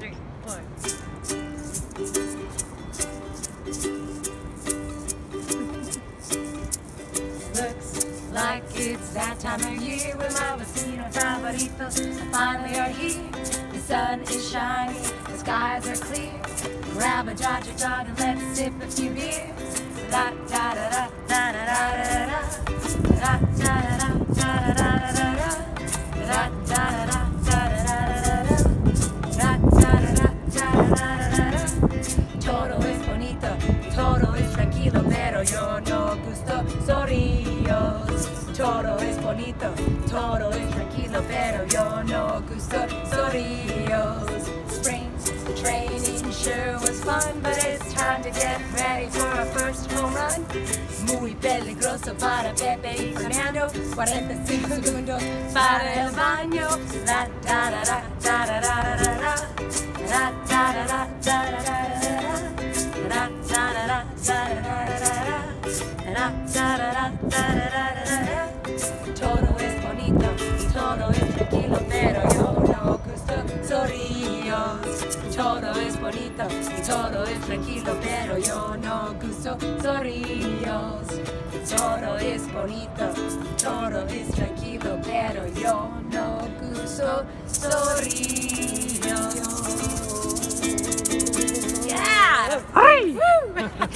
3, 4. Looks like it's that time of year when my vecino favoritos finally are here. The sun is shining, the skies are clear. Grab a Dodger dog and let's sip a few beers. Da da da da da da da da da da da da da da. Todo es bonito, todo es tranquilo, pero yo no gusto sorillos. Todo es bonito, todo es tranquilo, pero yo no gusto sorillos. Spring training sure was fun, but it's time to get ready for our first home run. Muy peligroso para Pepe y Fernando, 45 segundos para el baño. La da da da da da da da da da da da da da da da. Todo es bonito, todo es tranquilo, pero yo no gusto sorillos. Todo es bonito y todo es tranquilo, pero yo no gusto sorillos. Todo es bonito, todo es tranquilo, pero yo no gusto sorillos. Yeah! Hey!